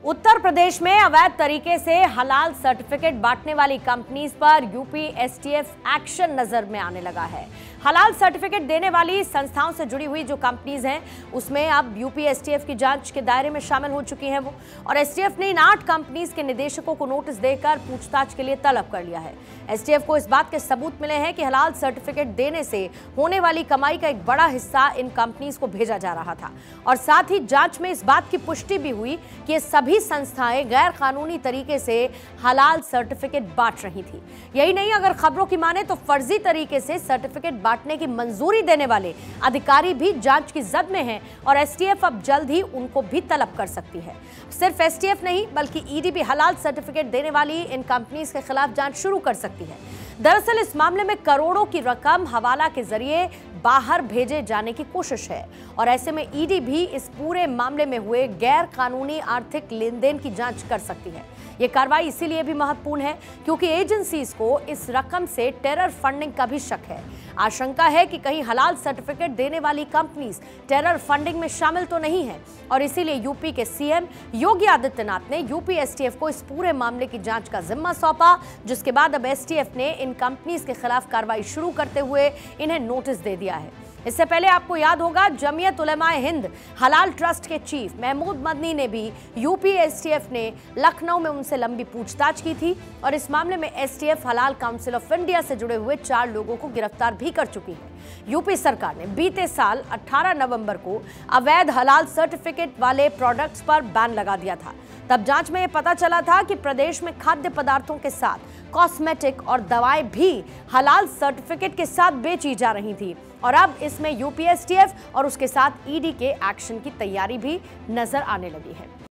उत्तर प्रदेश में अवैध तरीके से हलाल सर्टिफिकेट बांटने वाली कंपनीज पर यूपी एसटीएफ एक्शन नजर में आने लगा है। हलाल सर्टिफिकेट देने वाली संस्थाओं से जुड़ी हुई जो कंपनीज हैं उसमें अब यूपी एसटीएफ की जांच के दायरे में शामिल हो चुकी हैं वो, और एसटीएफ ने इन 8 कंपनीज के निदेशकों को नोटिस देकर पूछताछ के लिए तलब कर लिया है। एसटीएफ को इस बात के सबूत मिले हैं कि हलाल सर्टिफिकेट देने से होने वाली कमाई का एक बड़ा हिस्सा इन कंपनीज को भेजा जा रहा था, और साथ ही जांच में इस बात की पुष्टि भी हुई कि ये सभी संस्थाएं गैर कानूनी तरीके से हलाल सर्टिफिकेट बांट रही थी। यही नहीं, अगर खबरों की माने तो फर्जी तरीके से सर्टिफिकेट बांटने की मंजूरी देने वाले अधिकारी भी जांच की जद में हैं, और एसटीएफ अब जल्द ही उनको भी तलब कर सकती है। सिर्फ एसटीएफ नहीं बल्कि ईडी भी हलाल सर्टिफिकेट देने वाली इन कंपनीज के खिलाफ जांच शुरू कर सकती है। दरअसल इस मामले में करोड़ों की रकम हवाला के जरिए बाहर भेजे जाने की कोशिश है, और ऐसे में ईडी भी इस पूरे मामले में हुए गैर कानूनी आर्थिक लेन देन की जांच कर सकती है। यह कार्रवाई इसीलिए भी महत्वपूर्ण है क्योंकि एजेंसीज को इस रकम से टेरर फंडिंग का भी शक है। आशंका है कि कहीं हलाल सर्टिफिकेट देने वाली कंपनीज टेरर फंडिंग में शामिल तो नहीं है, और इसीलिए यूपी के सीएम योगी आदित्यनाथ ने यूपी एसटीएफ को इस पूरे मामले की जांच का जिम्मा सौंपा, जिसके बाद अब एसटीएफ ने इन कंपनीज के खिलाफ कार्रवाई शुरू करते हुए इन्हें नोटिस दे दिया है। इससे पहले आपको याद होगा, जमीयत उलेमाए हिंद हलाल ट्रस्ट के चीफ महमूद मदनी ने भी यूपी एसटीएफ ने लखनऊ में उनसे लंबी पूछताछ की थी, और इस मामले में एसटीएफ हलाल काउंसिल ऑफ इंडिया से जुड़े हुए 4 लोगों को गिरफ्तार भी कर चुकी है। यूपी सरकार ने बीते साल 18 नवंबर को अवैध हलाल सर्टिफिकेट वाले प्रोडक्ट्स पर बैन लगा दिया था। तब जांच में यह पता चला था कि प्रदेश में खाद्य पदार्थों के साथ कॉस्मेटिक और दवाएं भी हलाल सर्टिफिकेट के साथ बेची जा रही थी, और अब इसमें यूपी एसटीएफ और उसके साथ ईडी के एक्शन की तैयारी भी नजर आने लगी है।